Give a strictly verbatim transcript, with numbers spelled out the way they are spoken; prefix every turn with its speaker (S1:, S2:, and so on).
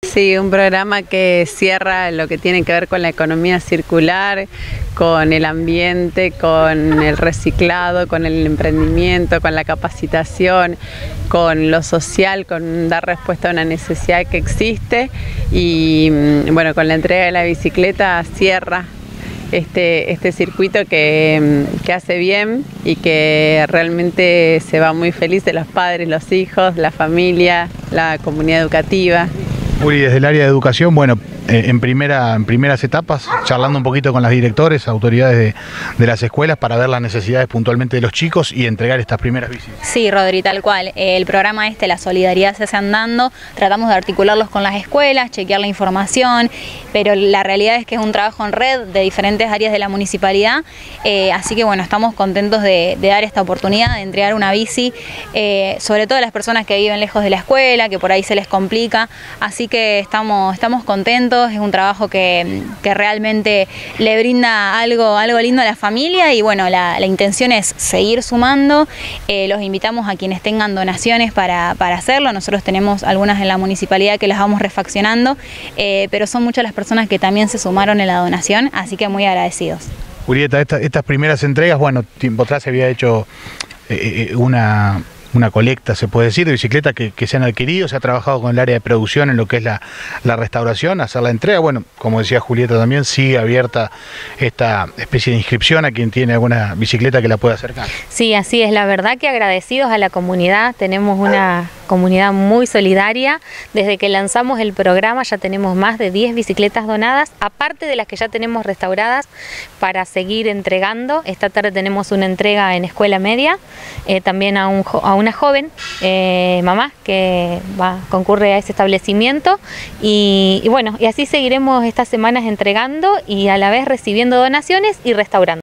S1: Sí, un programa que cierra lo que tiene que ver con la economía circular, con el ambiente, con el reciclado, con el emprendimiento, con la capacitación, con lo social, con dar respuesta a una necesidad que existe y bueno, con la entrega de la bicicleta cierra Este, este circuito que, que hace bien y que realmente se va muy feliz de los padres, los hijos, la familia, la comunidad educativa.
S2: Uri, desde el área de educación, bueno, eh, en, primera, en primeras etapas, charlando un poquito con las directores, autoridades de, de las escuelas para ver las necesidades puntualmente de los chicos y entregar estas primeras visitas.
S3: Sí, Rodri, tal cual. El programa este, la solidaridad se hace andando, tratamos de articularlos con las escuelas, chequear la información, pero la realidad es que es un trabajo en red de diferentes áreas de la municipalidad, eh, así que bueno, estamos contentos de, de dar esta oportunidad de entregar una bici, eh, sobre todo a las personas que viven lejos de la escuela, que por ahí se les complica, así que estamos, estamos contentos, es un trabajo que, que realmente le brinda algo, algo lindo a la familia y bueno, la, la intención es seguir sumando, eh, los invitamos a quienes tengan donaciones para, para hacerlo, nosotros tenemos algunas en la municipalidad que las vamos refaccionando, eh, pero son muchas las personas que también se sumaron en la donación, así que muy agradecidos.
S2: Julieta, esta, estas primeras entregas, bueno, tiempo atrás se había hecho eh, una... una colecta, se puede decir, de bicicletas que, que se han adquirido, se ha trabajado con el área de producción en lo que es la, la restauración, hacer la entrega. Bueno, como decía Julieta también, sigue abierta esta especie de inscripción a quien tiene alguna bicicleta que la pueda acercar.
S4: Sí, así es, la verdad que agradecidos a la comunidad, tenemos una comunidad muy solidaria, desde que lanzamos el programa ya tenemos más de diez bicicletas donadas, aparte de las que ya tenemos restauradas para seguir entregando. Esta tarde tenemos una entrega en escuela media, eh, también a, un, a una joven eh, mamá que va, concurre a ese establecimiento y, y bueno, y así seguiremos estas semanas entregando y a la vez recibiendo donaciones y restaurando.